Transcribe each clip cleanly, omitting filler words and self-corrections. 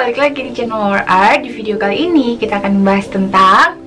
balik lagi di channel Our Art. Di video kali ini kita akan membahas tentang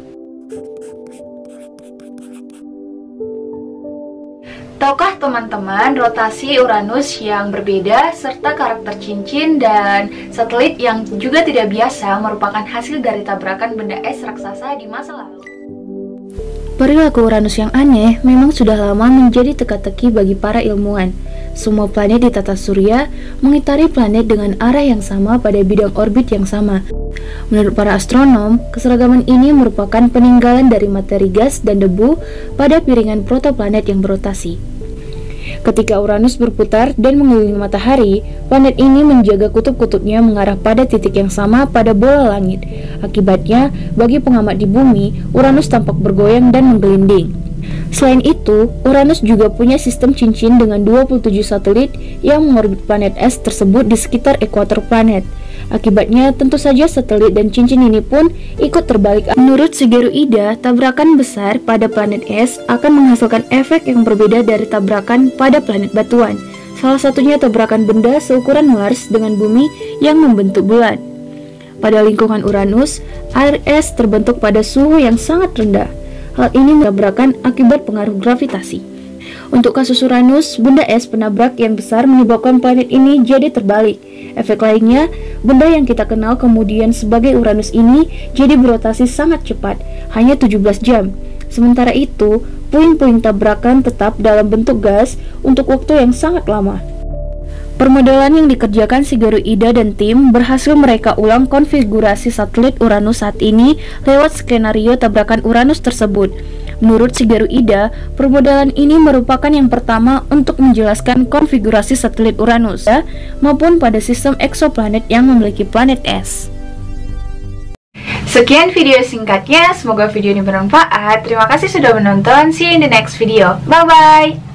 tahukah teman-teman rotasi Uranus yang berbeda serta karakter cincin dan satelit yang juga tidak biasa merupakan hasil dari tabrakan benda es raksasa di masa lalu. Perilaku Uranus yang aneh memang sudah lama menjadi teka-teki bagi para ilmuwan. Semua planet di tata surya mengitari planet dengan arah yang sama pada bidang orbit yang sama. Menurut para astronom, keseragaman ini merupakan peninggalan dari materi gas dan debu pada piringan protoplanet yang berotasi. Ketika Uranus berputar dan mengelilingi matahari, planet ini menjaga kutub-kutubnya mengarah pada titik yang sama pada bola langit. Akibatnya, bagi pengamat di bumi, Uranus tampak bergoyang dan menggelinding. Selain itu, Uranus juga punya sistem cincin dengan 27 satelit yang mengorbit planet es tersebut di sekitar ekuator planet. Akibatnya, tentu saja satelit dan cincin ini pun ikut terbalik. Menurut Shigeru Ida, tabrakan besar pada planet es akan menghasilkan efek yang berbeda dari tabrakan pada planet batuan. Salah satunya tabrakan benda seukuran Mars dengan bumi yang membentuk bulan. Pada lingkungan Uranus, air es terbentuk pada suhu yang sangat rendah. Hal ini tabrakan akibat pengaruh gravitasi. Untuk kasus Uranus, benda es penabrak yang besar menyebabkan planet ini jadi terbalik. Efek lainnya, benda yang kita kenal kemudian sebagai Uranus ini jadi berotasi sangat cepat, hanya 17 jam. Sementara itu, puing-puing tabrakan tetap dalam bentuk gas untuk waktu yang sangat lama. Permodelan yang dikerjakan Shigeru Ida dan tim berhasil mereka ulang konfigurasi satelit Uranus saat ini lewat skenario tabrakan Uranus tersebut. Menurut Shigeru Ida, permodelan ini merupakan yang pertama untuk menjelaskan konfigurasi satelit Uranus maupun pada sistem eksoplanet yang memiliki planet es. Sekian video singkatnya, semoga video ini bermanfaat. Terima kasih sudah menonton, see you in the next video. Bye-bye!